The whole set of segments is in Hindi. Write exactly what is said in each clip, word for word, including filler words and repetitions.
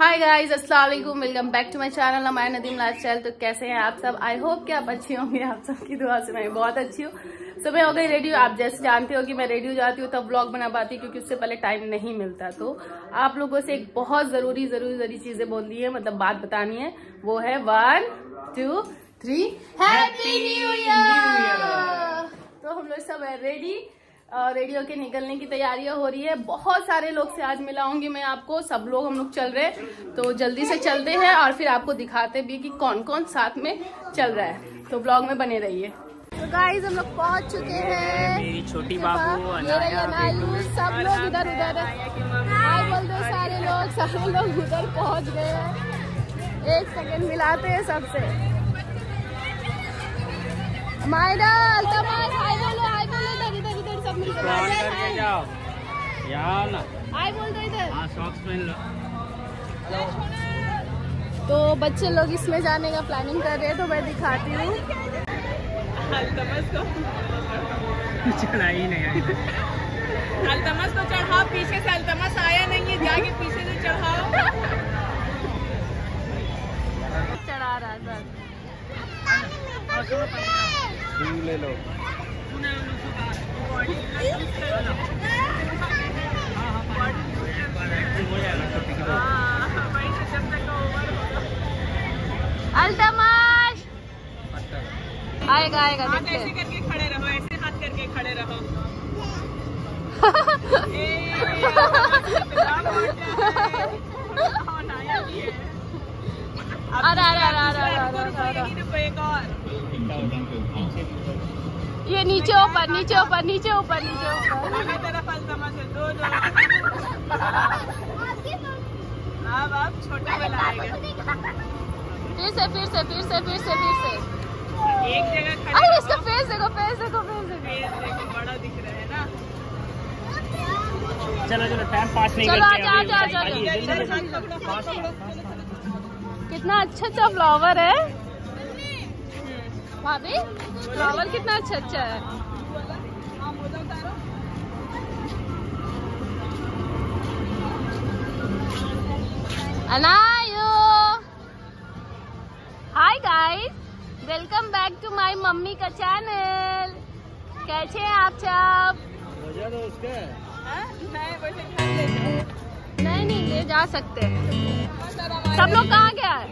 हाय गाइस, अस्सलाम वालेकुम, welcome back to my channel हमारे नदीम लाइफस्टाइल। तो कैसे हैं आप सब? आई होप कि आप अच्छे होंगे। आप सबकी दुआ से मैं बहुत अच्छी हूँ। सुबह हो गई रेडी। आप जैसे जानते हो कि मैं रेडी हो जाती हूँ तब व्लॉग बना पाती हूँ, क्योंकि उससे पहले टाइम नहीं मिलता। तो आप लोगों से एक बहुत जरूरी जरूरी जरूरी चीजें बोलनी है, मतलब बात बतानी है। वो है one two three happy new year. तो हम लोग सब है रेडी और रेडी होके निकलने की तैयारियां हो रही है। बहुत सारे लोग से आज मिलाऊंगी मैं आपको। सब लोग हम लोग चल रहे हैं, तो जल्दी से चलते हैं और फिर आपको दिखाते भी कि कौन कौन साथ में चल रहा है। तो ब्लॉग में बने रहिए। तो गाइस हम लोग पहुंच चुके हैं। मेरी छोटी बाबू, अनायू, सब लोग इधर उधर हाय बोल दो। सारे लोग सारे लोग उधर पहुंच गए हैं। एक सेकंड मिलाते हैं सबसे। मायरा, अल्तमास, हाय बोलो, हाय बोलो। इधर इधर इधर सब मिलकर करके जाओ यार ना। हाय बोल दो इधर। हां, सॉक्स पहन लो। तो बच्चे लोग इसमें जाने का प्लानिंग कर रहे हैं, तो मैं दिखाती हूँ। अल्तमास को चढ़ा ही नहीं आई। अल्तमास को चढ़ाओ, पीछे से अल्तमास आया नहीं है, जाके पीछे से चढ़ाओ। चढ़ा रहा सर। ले लो। अल्तमाश आएगा आएगा। ऐसे करके खड़े रहो, ऐसे हाथ करके खड़े रहो। अरे अरे अरे ये नीचे ऊपर नीचे ऊपर नीचे ऊपर नीचे ऊपर। अब आप छोटा बनाएगा। फिर से फिर से फिर से फिर से फिर से एक जगह खड़े। अरे इसका फेस देखो, फेस देखो, फेस देखो, देखो बड़ा दिख रहा है ना। चलो चलो टाइम पास नहीं करते। चलो आ जा जा। कितना अच्छा अच्छा फ्लावर है भाभी। फ्लावर कितना अच्छा अच्छा है। अनायू, hi guys, welcome back to my mummy का चैनल। कैसे हैं आप सब? नहीं नहीं ले जा सकते हैं। सब लोग कहाँ गया है?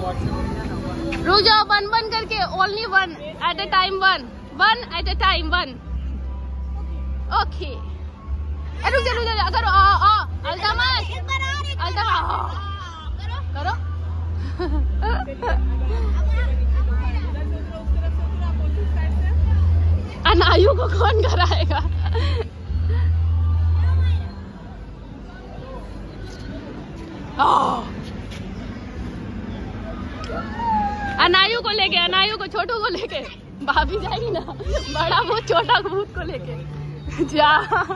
रुक जाओ, वन वन करके, only one at a time, one one at a time, one. Okay, रुक जा रुक जा, करो, आ आ अल्तमश, अल्तमश करो। अनायु को कौन कराएगा? अनायु को लेके, अनायु को, छोटू को लेके भाभी जाएगी ना, बड़ा भूत छोटा भूत को लेके जा।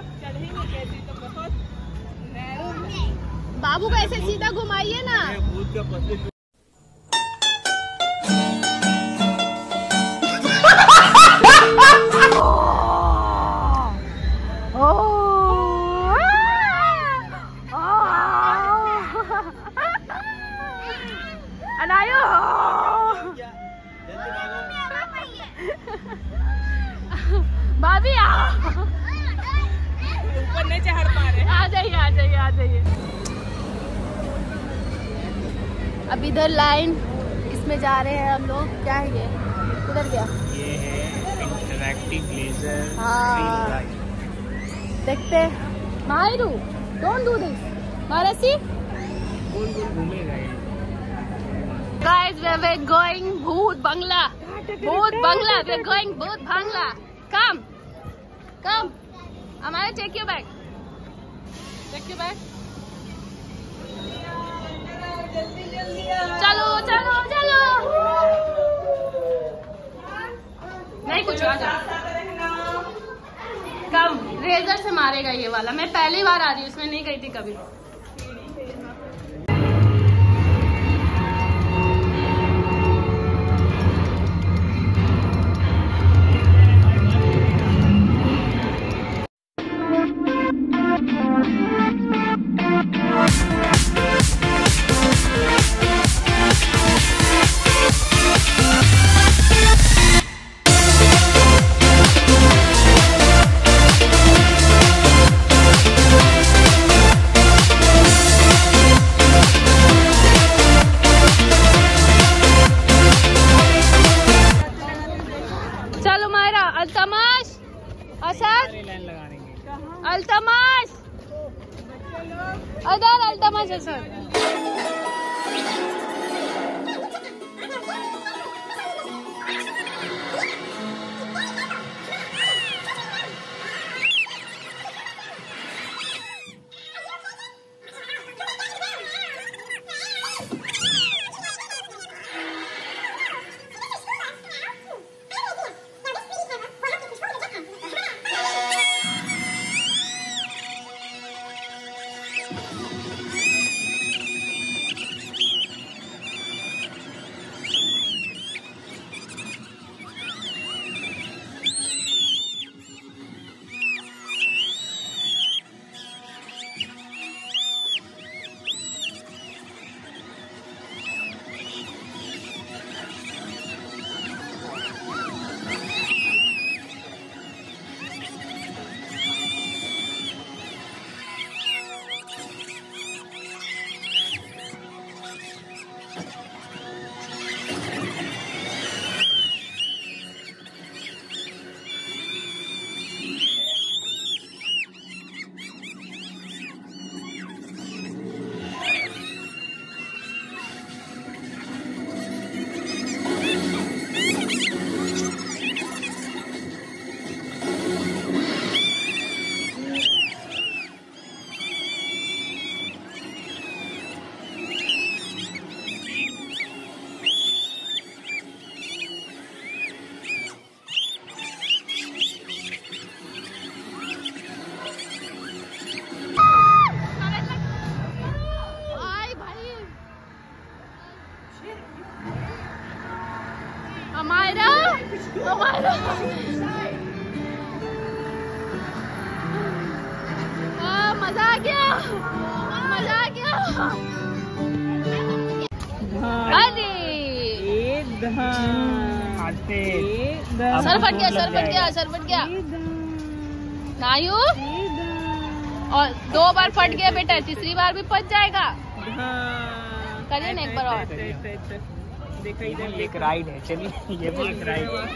बाबू को ऐसे सीधा घुमाइए ना। अनायु भाभी ऊपर नहीं चढ़ पा रहे, आ जाइए आ जाइए आ जाइए। अब इधर लाइन, इसमें जा रहे हैं हम लोग। क्या है ये, उधर गया? ये है इंटरैक्टिव लेजर। हाँ देखते। Mahiru, don't do this. मारसी गोल गोल घूमेगा ये। Guys, we are going भूत बंगला, भूत बंगला, we are going भूत बंगला। Come, come. Amaya, take your bag. Take your bag. चलो चलो चलो। नहीं कुछ आ जा। कम, रेजर से मारेगा ये वाला। मैं पहली बार आ रही हूँ, इसमें नहीं गई थी कभी। अल्तमश, असद, अल्तमश, अदर अल्तमश, असद। हमारा हमारा मजा आ गया, मजा आ गया। अरे सर फट गया, सर फट गया, सर फट गया। नायू, और दो बार फट गया बेटा, तीसरी बार भी फट जाएगा। करिए ना एक बार और। देखो इधर एक राइड है, चलिए ये भी एक राइड है।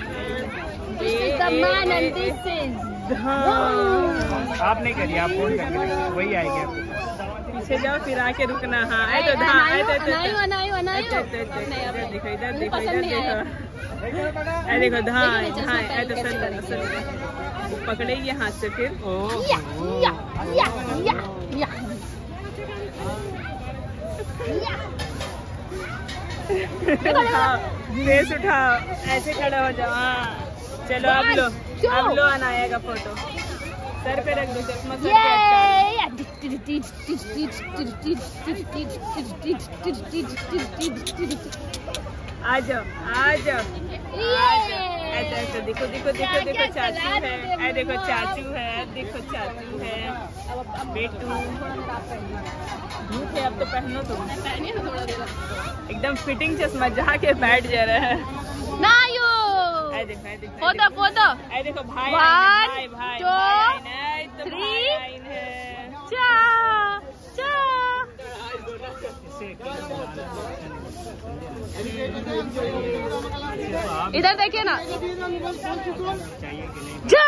आप नहीं करिए, आप फोन करिए, वही आएगी। पीछे जाओ फिर आके रुकना। हाँ आए तो धा आए तो अनायु अनायु अनायु देखो इधर देखो इधर देखो अरे देखो धा धा आए तो सर सर पकड़ेगी हाथ से फिर। ओ या या या या उठाओ, फेस उठाओ, ऐसे खड़ा हो जाओ। हाँ चलो अब लो अब लो अनाया का फोटो सर पे रख दो, चश्मा सर पे आ जाओ आ जाओ ऐसा ऐसा देखो देखो देखो देखो चाचू है, ऐ देखो चाचू है, देखो चाचू है बेटू। धूप है अब तो पहनो तुम, एकदम फिटिंग चश्मा जहाँ के बैठ जा रहा है। नायु ऐ देखो ऐ देखो फोटो फोटो ऐ देखो भाई भाई भाई टू थ्री चा चा। इधर देखिए ना, जा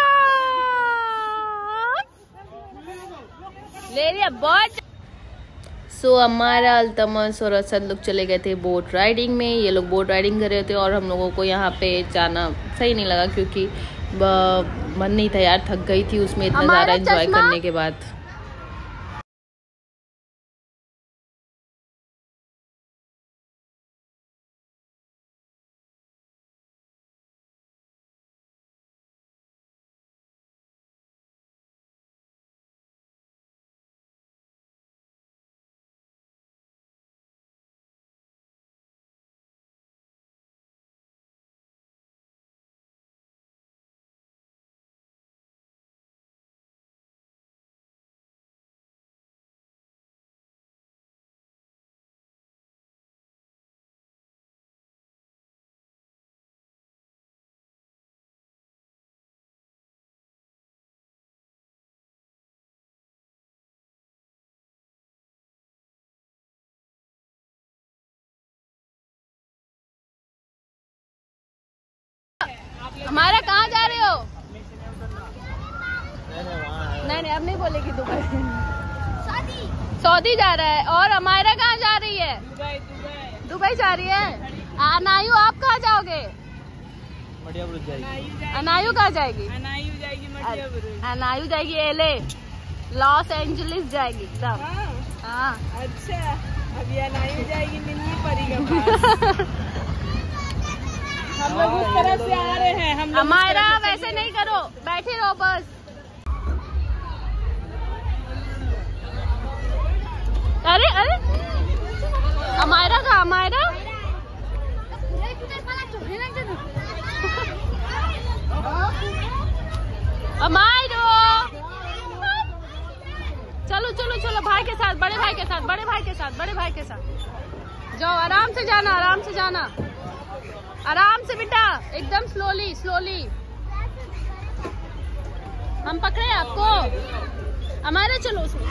ले लिया बहुत। सो so, हमारा अल्तमस और असद लोग चले गए थे बोट राइडिंग में। ये लोग बोट राइडिंग कर रहे थे और हम लोगों को यहाँ पे जाना सही नहीं लगा क्योंकि मन नहीं था यार, थक गई थी उसमें इतना ज़्यादा एंजॉय करने के बाद। हमारा कहाँ जा रहे हो? नहीं नहीं अब नहीं बोलेगी। दुबई सऊदी सऊदी जा रहा है। और हमारा कहाँ जा रही है? दुबई दुबई जा रही है। अनायु आप कहाँ जाओगे? मटिया बुरुज जाएगी। अनायु कहाँ जाएगी? अनायु जाएगी मटिया बुरुज। अनायु जाएगी एले, लॉस एंजलिस जाएगी एकदम। हाँ अच्छा अभी अनायु जाएगी निन्नी परी के पास। हम लोग उस तरफ से आ रहे हैं। हम हमारा वैसे नहीं करो, बैठे रहो बस। अरे अरे हमारा का हमारा हमारो चलो चलो चलो भाई के साथ, बड़े भाई के साथ, बड़े भाई के साथ, बड़े भाई के साथ जाओ। आराम से जाना, आराम से जाना, आराम से बेटा, एकदम स्लोली स्लोली। हम पकड़े आपको? हमारे चलो उसमें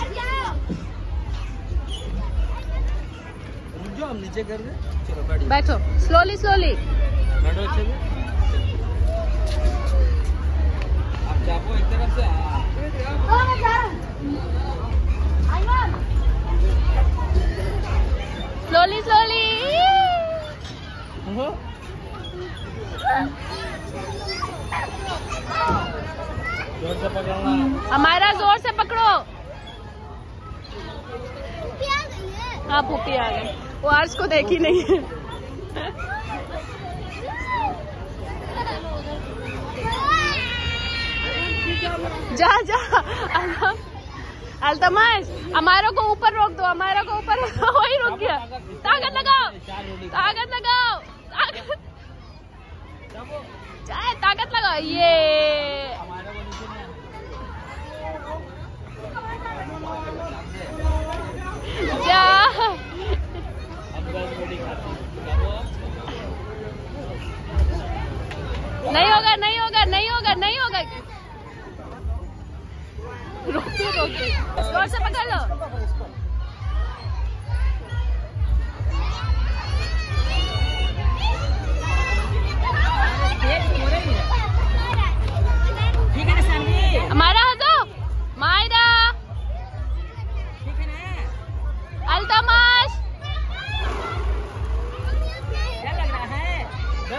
जो हम नीचे कर दे। चलो बैठो बैठो स्लोली स्लोली बैठो अच्छे से। आप चापो एक तरफ से। स्लोली स्लोली जोर से पकड़ना। हमारा जोर से पकड़ो। हाँ पुप्पी आ गई, वो आर्स को देखी नहीं है। जा जा अल्तमस, हमारा को ऊपर रोक दो, हमारा को ऊपर। वही रुक गया। ताकत लगाओ, ताकत लगाओ, ताकत चाहे ताकत लगाओ। ये जा नहीं होगा नहीं होगा नहीं होगा नहीं होगा। रोकते रोकते जोर से पकड़ लो।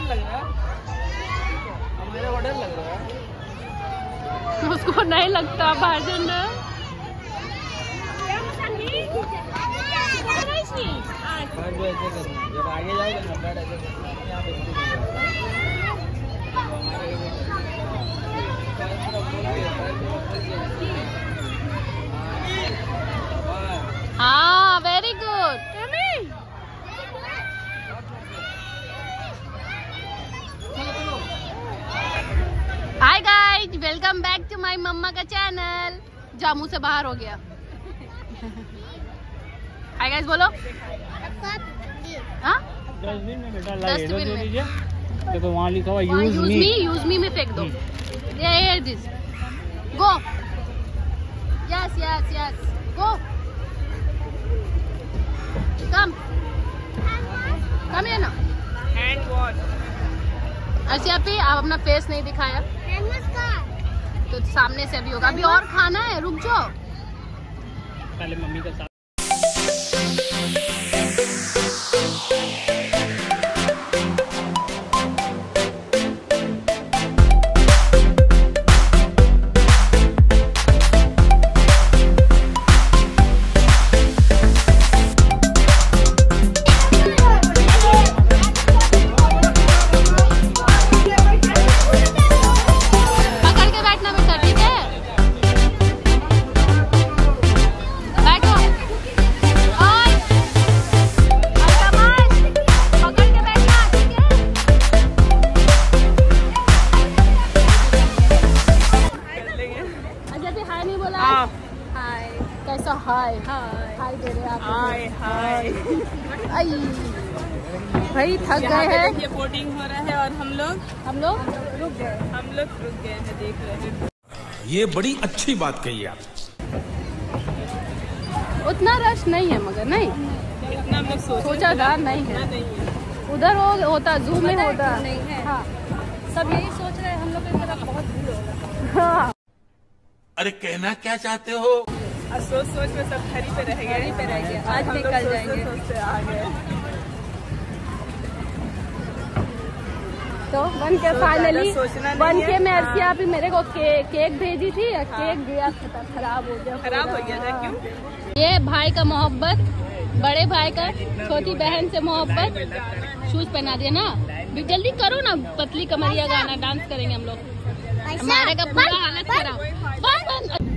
लग रहा है, हमारे को डर लग रहा है। उसको नहीं लगता बाहर जाना। जब आगे जाओगे ना पैर ऐसे हाँ very good. Hi guys, welcome back to my mama का चैनल। जामू से बाहर हो गया। हाय गाइस बोलो। हाँ डस्टबिन में बेटा डस्टबिन में देखो वहाँ लिखा हुआ यूज मी। यूज मी में फेंक दो। ये this go. Yes yes yes go. Come come ये ना। Hand wash. अच्छा पे आप अपना फेस नहीं दिखाया तो सामने से अभी होगा। अभी और खाना है, रुक जाओ। पहले मम्मी का साथ कैसा हाय हाय दे रहे आप। हाय हाय आई भाई थक गए हैं। देखिए बोटिंग हो रहा है और हम लोग हम लोग रुक गए हम लोग रुक गए हैं, देख रहे हैं। ये बड़ी अच्छी बात कही आप। उतना रश नहीं है मगर नहीं इतना हम लोग सोचा था नहीं है। नहीं है। उधर हो होता जू में होता नहीं है। हाँ सब यही सोच रहे हैं हम लोग की तरफ बहुत भीड़ होगा। हाँ अरे कहना क्या चाहते हो? और सोच सोच में सब घड़ी पे रह गए। घड़ी पे रह गए, आज हम लोग निकल सोचते जाएंगे। सोचते आ गए। तो बन के तो फाइनली ज्यादा सोचना नहीं बन है। के मैं हाँ। अर्सिया भी मेरे को के, केक भेजी थी। केक दिया था खराब हो गया। खराब हो पूरा। गया था क्यों? ये भाई का मोहब्बत, बड़े भाई का छोटी बहन से मोहब्बत। शूज पहना दिया ना, भी जल्दी करो ना। पतली कमरिया गाना डांस करेंगे हम लोग। हमारे का पूरा हालत खराब। बस बस